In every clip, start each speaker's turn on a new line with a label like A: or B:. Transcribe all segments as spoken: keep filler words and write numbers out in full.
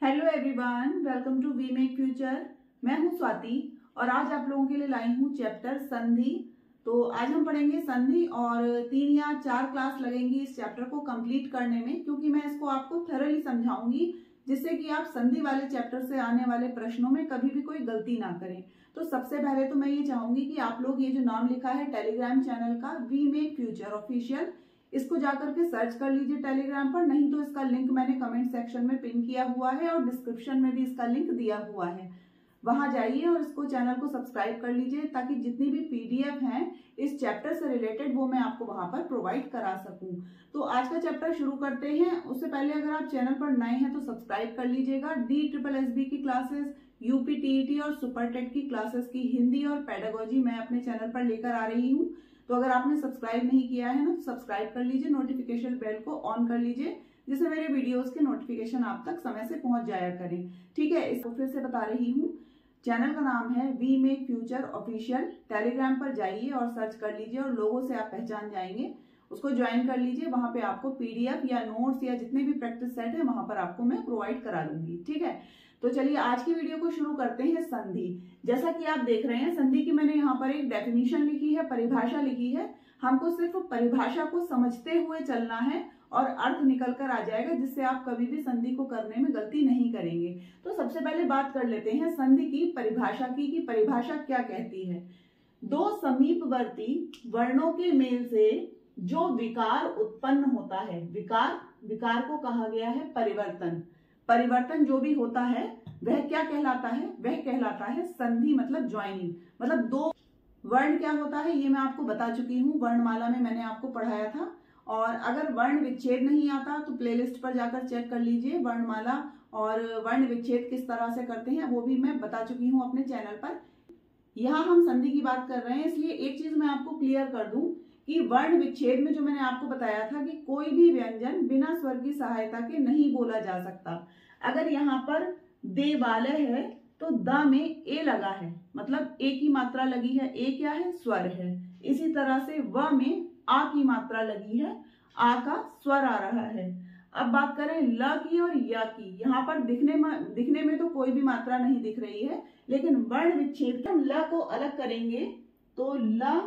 A: Hello everyone, welcome to we make future. मैं हूं स्वाति और आज आप लोगों के लिए लाई हूं चैप्टर संधि। तो आज हम पढ़ेंगे संधि और तीन या चार क्लास लगेंगी इस चैप्टर को कंप्लीट करने में, क्योंकि मैं इसको आपको थरोली समझाऊंगी जिससे कि आप संधि वाले चैप्टर से आने वाले प्रश्नों में कभी भी कोई गलती ना करें। तो सबसे पहले तो मैं ये चाहूंगी कि आप लोग ये जो नाम लिखा है टेलीग्राम चैनल का वी मेक फ्यूचर ऑफिशियल, इसको जाकर के सर्च कर लीजिए टेलीग्राम पर, नहीं तो इसका लिंक मैंने कमेंट सेक्शन में पिन किया हुआ है और डिस्क्रिप्शन में भी इसका लिंक दिया हुआ है। वहां जाइए और इसको चैनल को सब्सक्राइब कर लीजिए ताकि जितनी भी पीडीएफ हैं इस चैप्टर से रिलेटेड वो मैं आपको वहां पर प्रोवाइड करा सकूं। तो आज का चैप्टर शुरू करते हैं। उससे पहले अगर आप चैनल पर नए हैं तो सब्सक्राइब कर लीजिएगा। डी ट्रिपल एस बी की क्लासेस, यूपी टीईटी और सुपर टेट की क्लासेस की हिंदी और पेडागोजी मैं अपने चैनल पर लेकर आ रही हूँ। तो अगर आपने सब्सक्राइब नहीं किया है ना तो सब्सक्राइब कर लीजिए, नोटिफिकेशन बेल को ऑन कर लीजिए जिससे मेरे वीडियोस के नोटिफिकेशन आप तक समय से पहुंच जाया करें। ठीक है, इसको फिर से बता रही हूँ। चैनल का नाम है we make future official. Telegram पर जाइए और सर्च कर लीजिए और लोगों से आप पहचान जाएंगे, उसको ज्वाइन कर लीजिए। वहां पे आपको पीडीएफ या नोट्स या जितने भी प्रैक्टिस सेट है वहां पर आपको मैं प्रोवाइड करा दूंगी। ठीक है, तो चलिए आज की वीडियो को शुरू करते हैं। संधि, जैसा कि आप देख रहे हैं संधि की मैंने यहाँ पर एक डेफिनेशन लिखी है, परिभाषा लिखी है। हमको सिर्फ परिभाषा को समझते हुए चलना है और अर्थ निकल कर आ जाएगा, जिससे आप कभी भी संधि को करने में गलती नहीं करेंगे। तो सबसे पहले बात कर लेते हैं संधि की परिभाषा की कि परिभाषा क्या कहती है। दो समीपवर्ती वर्णों के मेल से जो विकार उत्पन्न होता है, विकार विकार को कहा गया है परिवर्तन। परिवर्तन जो भी होता है वह क्या कहलाता है? वह कहलाता है संधि, मतलब ज्वाइनिंग। मतलब दो वर्ण क्या होता है ये मैं आपको बता चुकी हूँ, वर्णमाला में मैंने आपको पढ़ाया था। और अगर वर्ण विच्छेद नहीं आता तो प्लेलिस्ट पर जाकर चेक कर लीजिए, वर्णमाला और वर्ण विच्छेद किस तरह से करते हैं वो भी मैं बता चुकी हूँ अपने चैनल पर। यहाँ हम संधि की बात कर रहे हैं, इसलिए एक चीज मैं आपको क्लियर कर दूं कि वर्ण विच्छेद में जो मैंने आपको बताया था कि कोई भी व्यंजन बिना स्वर की सहायता के नहीं बोला जा सकता। अगर यहाँ पर देवालय है तो द में ए लगा है, मतलब ए की मात्रा लगी है, ए क्या है? स्वर है। इसी तरह से व में आ की मात्रा लगी है, आ का स्वर आ रहा है। अब बात करें ल की और य की, यहाँ पर दिखने में दिखने में तो कोई भी मात्रा नहीं दिख रही है, लेकिन वर्ण विच्छेद हम ल को अलग करेंगे तो ल,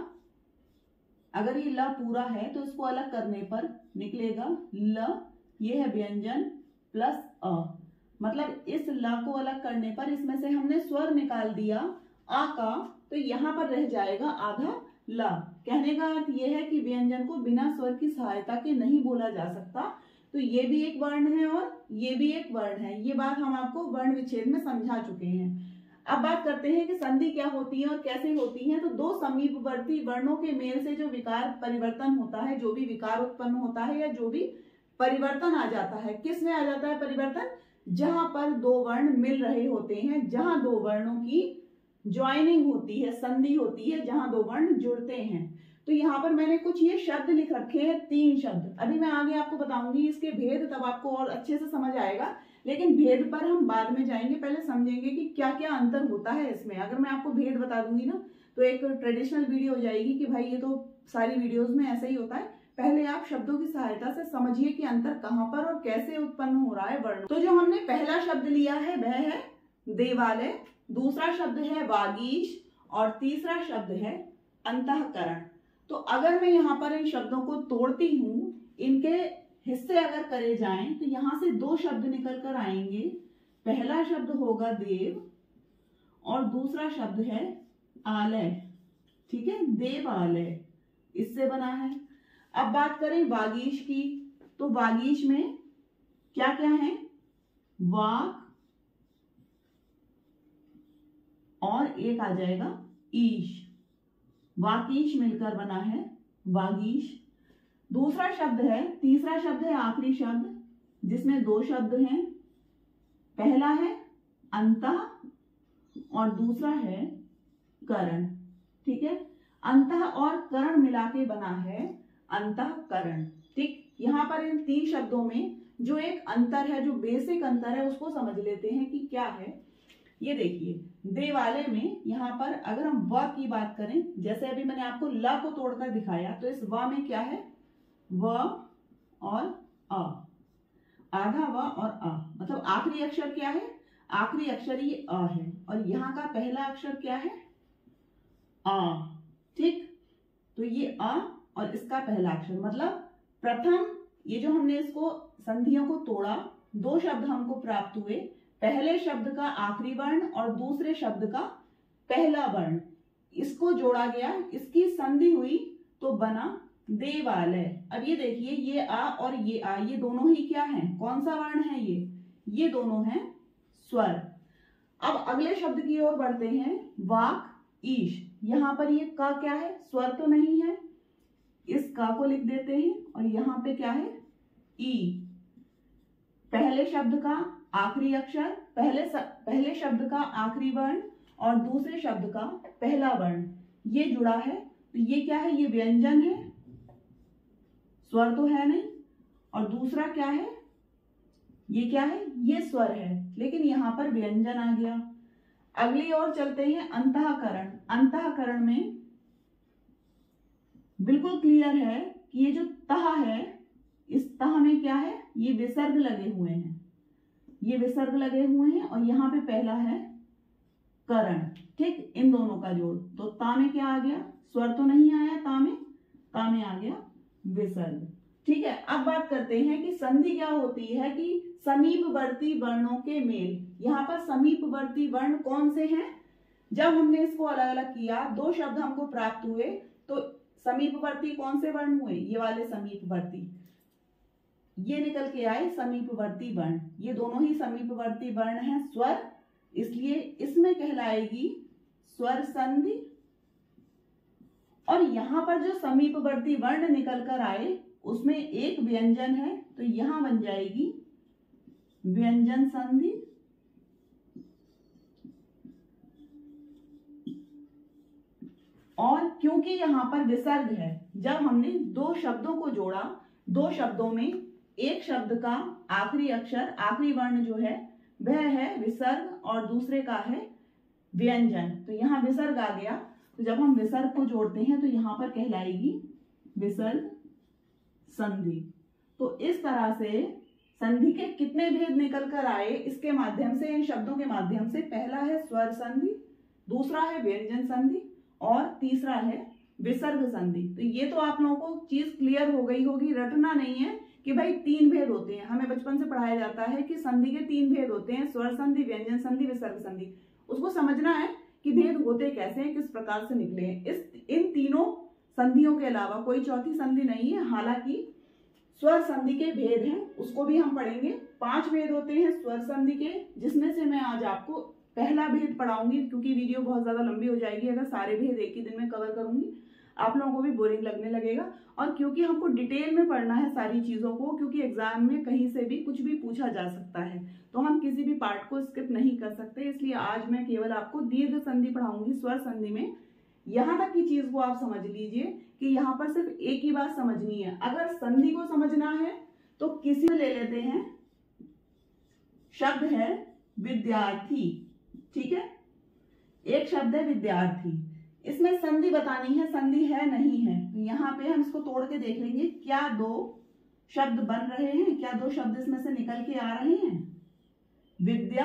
A: अगर ये ल पूरा है तो इसको अलग करने पर निकलेगा ल, ये है व्यंजन प्लस अ, मतलब इस ल को अलग करने पर इसमें से हमने स्वर निकाल दिया आ का, तो यहाँ पर रह जाएगा आधा ल। कहने का अर्थ यह है कि व्यंजन को बिना स्वर की सहायता के नहीं बोला जा सकता। तो ये भी एक वर्ण है और ये भी एक वर्ण है। ये बात हम आपको वर्ण विच्छेद में समझा चुके हैं। अब बात करते हैं कि संधि क्या होती है और कैसे होती है। तो दो समीपवर्ती वर्णों के मेल से जो विकार परिवर्तन होता है, जो भी विकार उत्पन्न होता है या जो भी परिवर्तन आ जाता है, किस में आ जाता है परिवर्तन? जहां पर दो वर्ण मिल रहे होते हैं, जहां दो वर्णों की ज्वाइनिंग होती है, संधि होती है, जहां दो वर्ण जुड़ते हैं। तो यहाँ पर मैंने कुछ ये शब्द लिख रखे हैं, तीन शब्द। अभी मैं आगे आपको बताऊंगी इसके भेद, तब आपको और अच्छे से समझ आएगा, लेकिन भेद पर हम बाद में जाएंगे। पहले समझेंगे कि क्या क्या अंतर होता है इसमें। अगर मैं आपको भेद बता दूंगी ना तो एक ट्रेडिशनल वीडियो हो जाएगी कि भाई ये तो सारी वीडियोज में ऐसा ही होता है। पहले आप शब्दों की सहायता से समझिए कि अंतर कहाँ पर और कैसे उत्पन्न हो रहा है वर्ण। तो जो हमने पहला शब्द लिया है वह है देवालय, दूसरा शब्द है वागीश और तीसरा शब्द है अंतःकरण। तो अगर मैं यहाँ पर इन शब्दों को तोड़ती हूं, इनके हिस्से अगर करे जाएं तो यहां से दो शब्द निकल कर आएंगे। पहला शब्द होगा देव और दूसरा शब्द है आलय। ठीक है, देवालय इससे बना है। अब बात करें वागीश की, तो वागीश में क्या क्या है? वाक और एक आ जाएगा ईश, वाकीश मिलकर बना है वागीश। दूसरा शब्द है, तीसरा शब्द है आखिरी शब्द जिसमें दो शब्द हैं। पहला है अंतः और दूसरा है करण। ठीक है, अंतः और करण मिला के बना है अंतःकरण। ठीक, यहाँ पर इन तीन शब्दों में जो एक अंतर है, जो बेसिक अंतर है, उसको समझ लेते हैं कि क्या है। ये देखिए, देवालय में यहाँ पर अगर हम व की बात करें, जैसे अभी मैंने आपको ल को तोड़कर दिखाया, तो इस व में क्या है? व और अ। आधा व और अ, मतलब आखिरी अक्षर क्या है, आखिरी अक्षर ये अ है और यहाँ का पहला अक्षर क्या है, आ। ठीक, तो ये अ और इसका पहला अक्षर, मतलब प्रथम ये जो हमने इसको संधियों को तोड़ा, दो शब्द हमको प्राप्त हुए, पहले शब्द का आखिरी वर्ण और दूसरे शब्द का पहला वर्ण, इसको जोड़ा गया, इसकी संधि हुई तो बना देवालय। अब ये देखिए, ये आ और ये आ, ये दोनों ही क्या हैं, कौन सा वर्ण है ये ये दोनों हैं स्वर। अब अगले शब्द की ओर बढ़ते हैं, वाक ईश। यहाँ पर ये का क्या है, स्वर तो नहीं है, इस का को लिख देते हैं और यहाँ पे क्या है, ई। पहले शब्द का आखिरी अक्षर, पहले स, पहले शब्द का आखिरी वर्ण और दूसरे शब्द का पहला वर्ण, ये जुड़ा है, तो ये क्या है, ये व्यंजन है, स्वर तो है नहीं। और दूसरा क्या है, ये क्या है, ये स्वर है, लेकिन यहाँ पर व्यंजन आ गया। अगली ओर चलते हैं, अंतःकरण। अंतःकरण में बिल्कुल क्लियर है कि ये जो तह है, इस तह में क्या है, ये विसर्ग लगे हुए हैं, ये विसर्ग लगे हुए हैं और यहाँ पे पहला है करण। ठीक, इन दोनों का जोड़, तो ता में क्या आ गया, स्वर तो नहीं आया ता में, ता में आ गया विसर्ग। ठीक है, अब बात करते हैं कि संधि क्या होती है, कि समीपवर्ती वर्णों के मेल। यहाँ पर समीपवर्ती वर्ण कौन से हैं, जब हमने इसको अलग अलग किया, दो शब्द हमको प्राप्त हुए, तो समीपवर्ती कौन से वर्ण हुए, ये वाले समीपवर्ती, ये निकल के आए समीपवर्ती वर्ण। ये दोनों ही समीपवर्ती वर्ण हैं स्वर, इसलिए इसमें कहलाएगी स्वर संधि। और यहाँ पर जो समीपवर्ती वर्ण निकल कर आए, उसमें एक व्यंजन है, तो यहां बन जाएगी व्यंजन संधि। और क्योंकि यहाँ पर विसर्ग है, जब हमने दो शब्दों को जोड़ा, दो शब्दों में एक शब्द का आखिरी अक्षर, आखिरी वर्ण जो है वह है विसर्ग और दूसरे का है व्यंजन, तो यहाँ विसर्ग आ गया, तो जब हम विसर्ग को जोड़ते हैं तो यहाँ पर कहलाएगी विसर्ग संधि। तो इस तरह से संधि के कितने भेद निकल कर आए, इसके माध्यम से, इन शब्दों के माध्यम से, पहला है स्वर संधि, दूसरा है व्यंजन संधि और तीसरा है विसर्ग संधि। तो ये तो आप लोगों को चीज क्लियर हो गई होगी, रटना नहीं है कि भाई तीन भेद होते हैं, हमें बचपन से पढ़ाया जाता है कि संधि के तीन भेद होते हैं, स्वर संधि, व्यंजन संधि, विसर्ग संधि। उसको समझना है कि भेद होते कैसे हैं, किस प्रकार से निकले हैं। इस इन तीनों संधियों के अलावा कोई चौथी संधि नहीं है, हालांकि स्वर संधि के भेद हैं, उसको भी हम पढ़ेंगे। पांच भेद होते हैं स्वर संधि के, जिसमें से मैं आज आपको पहला भेद पढ़ाऊंगी, क्योंकि वीडियो बहुत ज्यादा लंबी हो जाएगी अगर सारे भेद एक ही दिन में कवर करूंगी, आप लोगों को भी बोरिंग लगने लगेगा। और क्योंकि हमको डिटेल में पढ़ना है सारी चीजों को, क्योंकि एग्जाम में कहीं से भी कुछ भी पूछा जा सकता है, तो हम किसी भी पार्ट को स्किप नहीं कर सकते, इसलिए आज मैं केवल आपको दीर्घ संधि पढ़ाऊंगी। स्वर संधि में यहां तक की चीज को आप समझ लीजिए कि यहाँ पर सिर्फ एक ही बात समझनी है। अगर संधि को समझना है तो किसी ले लेते हैं, शब्द है विद्यार्थी, ठीक है, एक शब्द है विद्यार्थी, इसमें संधि बतानी है, संधि है नहीं है, तो यहाँ पे हम इसको तोड़ के देख लेंगे, क्या दो शब्द बन रहे हैं, क्या दो शब्द इसमें से निकल के आ रहे हैं, विद्या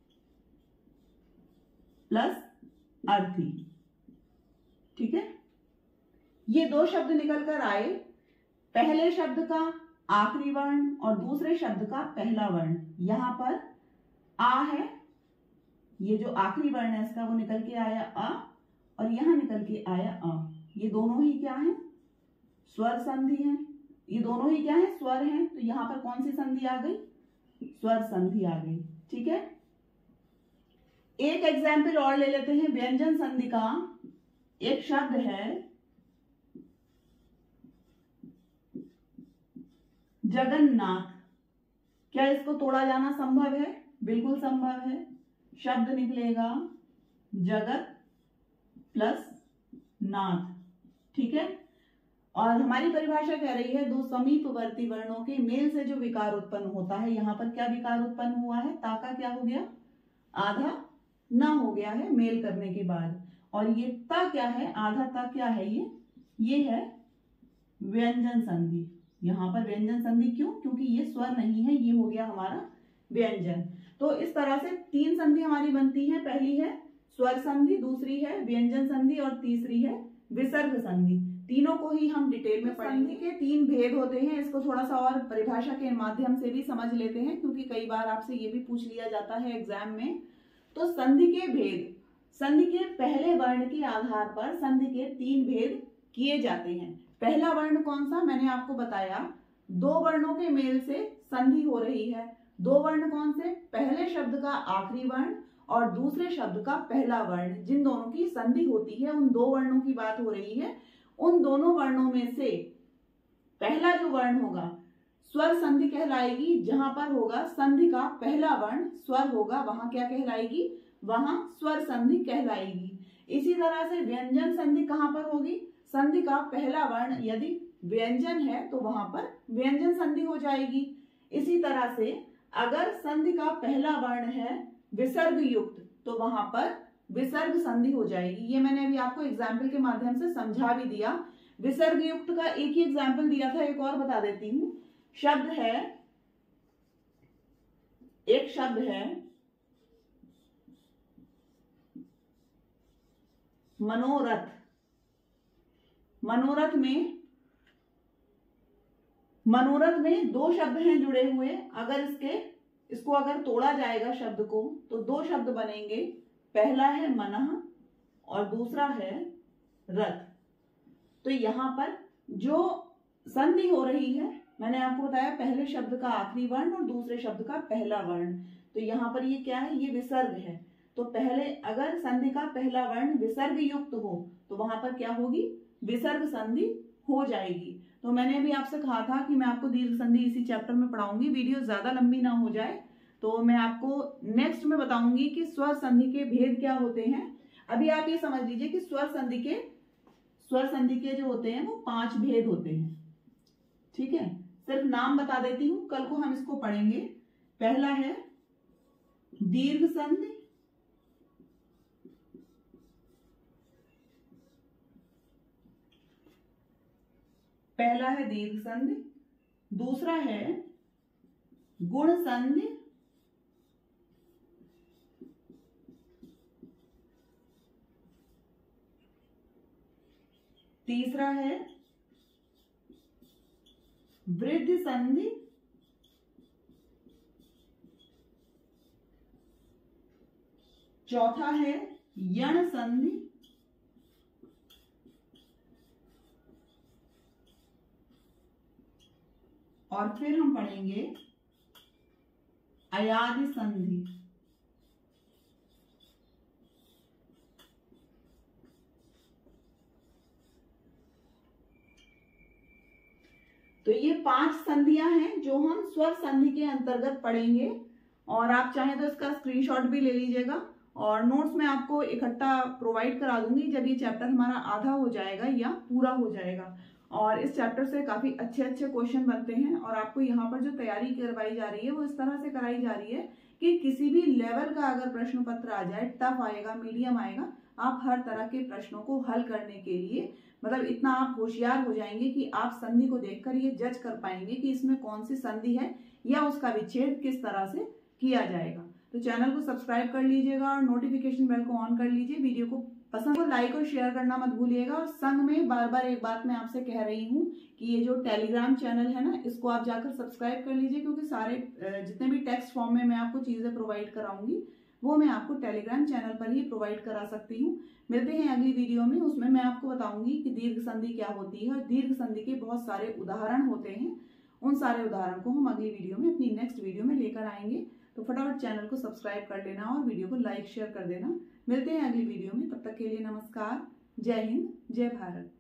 A: प्लस अर्थी। ठीक है, ये दो शब्द निकल कर आए, पहले शब्द का आखिरी वर्ण और दूसरे शब्द का पहला वर्ण, यहां पर आ है, ये जो आखिरी वर्ण है इसका वो निकल के आया अ, और यहां निकल के आया अ, ये दोनों ही क्या है, स्वर संधि है, ये दोनों ही क्या है, स्वर हैं, तो यहां पर कौन सी संधि आ गई, स्वर संधि आ गई। ठीक है, एक एग्जाम्पल और ले लेते हैं व्यंजन संधि का। एक शब्द है जगन्नाथ, क्या इसको तोड़ा जाना संभव है, बिल्कुल संभव है, शब्द निकलेगा जगत प्लस नाथ। ठीक है, और हमारी परिभाषा कह रही है दो समीपवर्ती वर्णों के मेल से जो विकार उत्पन्न होता है, यहां पर क्या विकार उत्पन्न हुआ है, ता का क्या हो गया, आधा ना हो गया है मेल करने के बाद, और ये ता क्या है, आधा ता क्या है, ये ये है व्यंजन संधि। यहाँ पर व्यंजन संधि क्यों? क्योंकि ये स्वर नहीं है, ये हो गया हमारा व्यंजन। तो इस तरह से तीन संधि हमारी बनती है। पहली है स्वर संधि, दूसरी है व्यंजन संधि और तीसरी है विसर्ग संधि। तीनों को ही हम डिटेल में पढ़ेंगे। संधि के तीन भेद होते हैं, इसको थोड़ा सा और परिभाषा के माध्यम से भी समझ लेते हैं, क्योंकि कई बार आपसे ये भी पूछ लिया जाता है एग्जाम में। तो संधि के भेद, संधि के पहले वर्ण के आधार पर संधि के तीन भेद किए जाते हैं। पहला वर्ण कौन सा? मैंने आपको बताया, दो वर्णों के मेल से संधि हो रही है। दो वर्ण कौन से? पहले शब्द का आखिरी वर्ण और दूसरे शब्द का पहला वर्ण, जिन दोनों की संधि होती है, उन दो वर्णों की बात हो रही है। उन दोनों वर्णों में से पहला जो वर्ण होगा स्वर संधि कहलाएगी। जहां पर होगा संधि का पहला वर्ण स्वर होगा, वहां क्या कहलाएगी? वहां स्वर संधि कहलाएगी। इसी तरह से व्यंजन संधि कहां पर होगी? संधि का पहला वर्ण यदि व्यंजन है तो वहां पर व्यंजन संधि हो जाएगी। इसी तरह से अगर संधि का पहला वर्ण है विसर्ग युक्त तो वहां पर विसर्ग संधि हो जाएगी। ये मैंने अभी आपको एग्जाम्पल के माध्यम से समझा भी दिया। विसर्ग युक्त का एक ही एग्जाम्पल दिया था, एक और बता देती हूँ। शब्द है, एक शब्द है मनोरथ। मनोरथ में मनोरथ में दो शब्द हैं जुड़े हुए। अगर इसके इसको अगर तोड़ा जाएगा शब्द को तो दो शब्द बनेंगे। पहला है मनः और दूसरा है रथ। तो यहां पर जो संधि हो रही है, मैंने आपको बताया पहले शब्द का आखिरी वर्ण और दूसरे शब्द का पहला वर्ण। तो यहाँ पर ये क्या है? ये विसर्ग है। तो पहले अगर संधि का पहला वर्ण विसर्ग युक्त हो तो वहां पर क्या होगी? विसर्ग संधि हो जाएगी। तो मैंने अभी आपसे कहा था कि मैं आपको दीर्घ संधि इसी चैप्टर में पढ़ाऊंगी। वीडियो ज्यादा लंबी ना हो जाए तो मैं आपको नेक्स्ट में बताऊंगी कि स्वर संधि के भेद क्या होते हैं। अभी आप ये समझ लीजिए कि स्वर संधि के स्वर संधि के जो होते हैं वो पांच भेद होते हैं। ठीक है, सिर्फ नाम बता देती हूँ, कल को हम इसको पढ़ेंगे। पहला है दीर्घ संधि, पहला है दीर्घ संधि, दूसरा है गुण संधि, तीसरा है वृद्धि संधि, चौथा है यण संधि, और फिर हम पढ़ेंगे अयादि संधि। तो ये पांच संधियां हैं जो हम स्वर संधि के अंतर्गत पढ़ेंगे। और आप चाहें तो इसका स्क्रीनशॉट भी ले लीजिएगा और नोट्स में आपको इकट्ठा प्रोवाइड करा दूंगी जब ये चैप्टर हमारा आधा हो जाएगा या पूरा हो जाएगा। और इस चैप्टर से काफी अच्छे अच्छे क्वेश्चन बनते हैं और आपको यहाँ पर जो तैयारी करवाई जा रही है वो इस तरह से कराई जा रही है कि किसी भी लेवल का अगर प्रश्न पत्र आ जाए, टफ आएगा, मीडियम आएगा, आप हर तरह के प्रश्नों को हल करने के लिए मतलब इतना आप होशियार हो जाएंगे कि आप संधि को देखकर ये जज कर पाएंगे कि इसमें कौन सी संधि है या उसका विच्छेद किस तरह से किया जाएगा। तो चैनल को सब्सक्राइब कर लीजिएगा और नोटिफिकेशन बेल को ऑन कर लीजिए। वीडियो को पसंद को लाइक और शेयर करना मत भूलिएगा। और संग में बार बार एक बात मैं आपसे कह रही हूँ कि ये जो टेलीग्राम चैनल है ना, इसको आप जाकर सब्सक्राइब कर लीजिए, क्योंकि सारे जितने भी टेक्स्ट फॉर्म में मैं आपको चीजें प्रोवाइड कराऊंगी वो मैं आपको टेलीग्राम चैनल पर ही प्रोवाइड करा सकती हूँ। मिलते हैं अगली वीडियो में, उसमें मैं आपको बताऊंगी कि दीर्घ संधि क्या होती है और दीर्घ संधि के बहुत सारे उदाहरण होते हैं। उन सारे उदाहरण को हम अगली वीडियो में, अपनी नेक्स्ट वीडियो में लेकर आएंगे। तो फटाफट चैनल को सब्सक्राइब कर लेना और वीडियो को लाइक शेयर कर देना। मिलते हैं अगली वीडियो में, तब तक के लिए नमस्कार, जय हिंद, जय भारत।